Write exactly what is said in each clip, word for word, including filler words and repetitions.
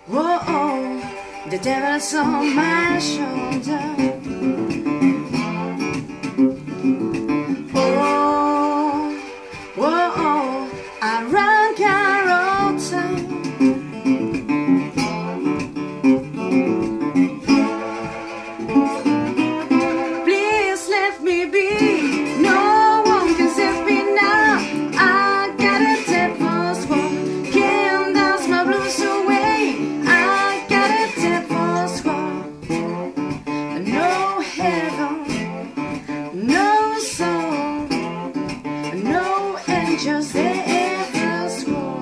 Whoa, oh, the devil's on my shoulder. Oh, whoa, oh, I run Carrollton. Please let me be. No one can save me now. I got a devil's world. Can't dance my blues away. I got a devil's world. No heaven, no soul, no angels there ever swore.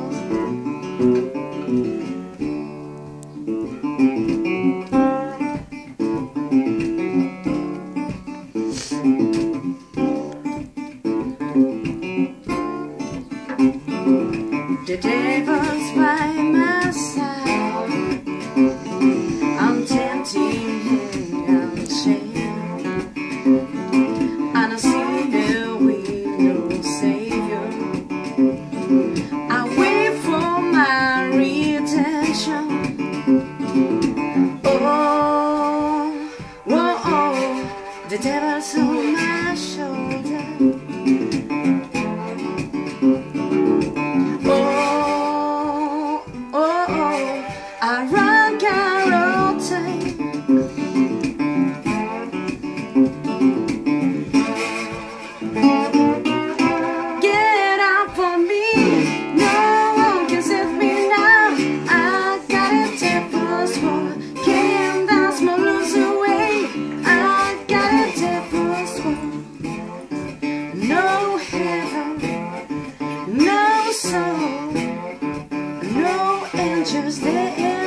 The devil's by my side. I'm tempting him and shame, and I see there with no savior. I wait for my redemption. Oh, whoa, oh, the devil's on my shoulder. Oh, oh, oh, I run Carrollton. Get out for me, no one can save me now. I got a devil's world, can't dance my blues away. I got a devil's world. No heaven, no soul, no angels there.